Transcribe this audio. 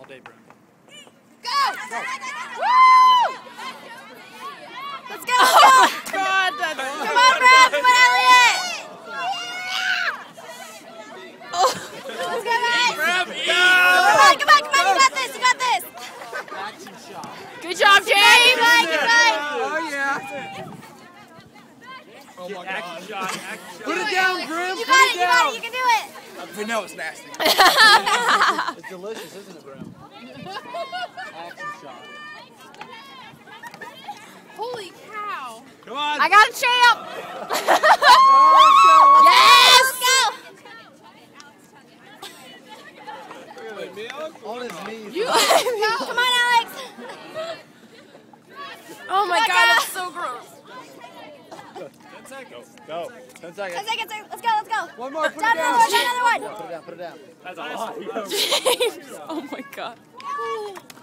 day, Brim. Go! Woo! Let's go! Oh, God, that's come on, Brim! Come on, Elliot! Oh. Let's go, guys! Brim, Come on, come on, come on! You got this! You got this! Action shot. Good job, James! Good night! Oh, yeah. Oh, my God. Action shot. Action shot. Put it down, Grim. You Put got it it! You down. got it! You can do it! We know it's nasty. It's delicious, isn't it, Brim? Action shot. Holy cow! Come on. I got a champ! Yes! Let's go! On his knees. Come on, Alex! Oh my Come on, God, girl. that's so gross. 10 seconds. Go. 10 seconds. 10 seconds. Let's go, let's go. One more. Put Down it down. another one, down another one. Put it down. Put it down. That's a lot. James! Oh my God.